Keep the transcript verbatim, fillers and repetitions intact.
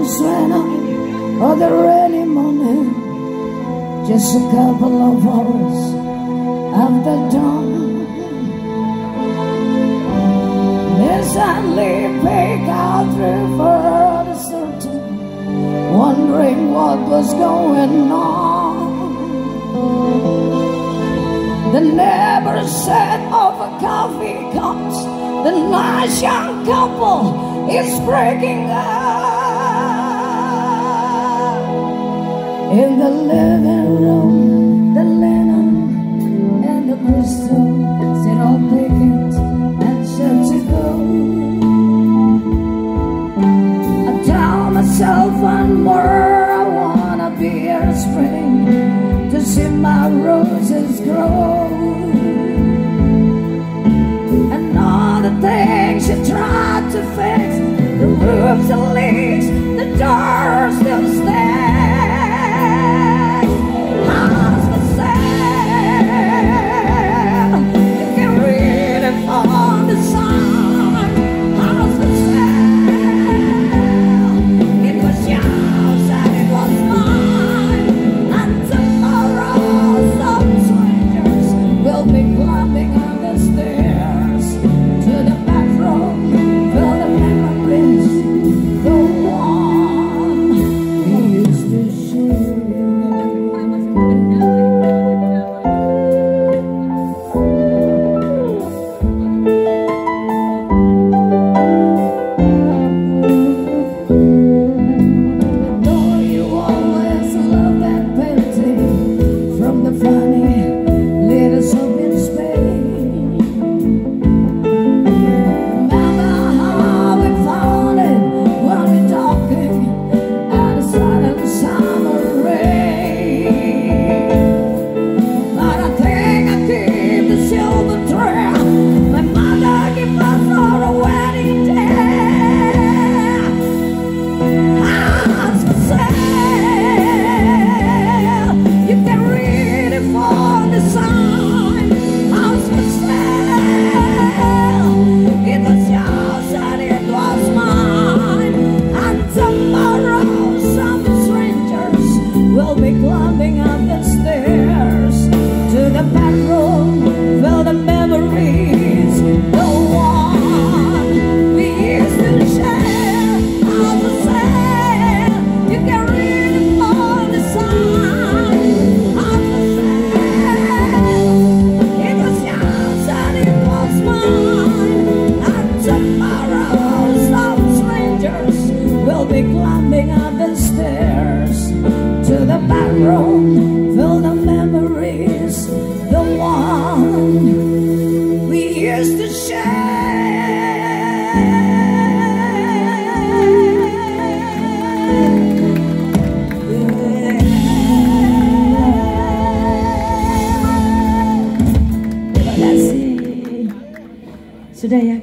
Suena of the rainy morning, just a couple of hours after dawn. Yes, I lay back out river the certain, wondering what was going on. The neighbor said over coffee cups, the nice young couple is breaking up. In the living room, the linen and the crystal sit all vacant and shut to go. I tell myself one more, I wanna be a spring to see my roses grow. And all the things you tried to fix, the roofs and leaks, the doors still stand. How's for sale? You can read it on the sign. How's for sale? It was yours and it was mine. And tomorrow some strangers will be climbing on the stairs to the bathroom. Fill the memories, the one we used to share. Though you always love that painting from the funny letters up in Spain. Remember how we found it when we talking at the silent summer rain. But I think I keep the silver trail my mother gave us on a wedding day. House for sale, you can read it from the sign. House for sale, it was yours and it was mine. And tomorrow some strangers will be climbing up the stairs to the bedroom. Fill the memories, the one we used to share. House for sale, you can read it on the sign. House for sale, it was yours and it was mine. And tomorrow some strangers will be climbing up the stairs to the bedroom. Fill the memories, the one we used to share. Sudah ya.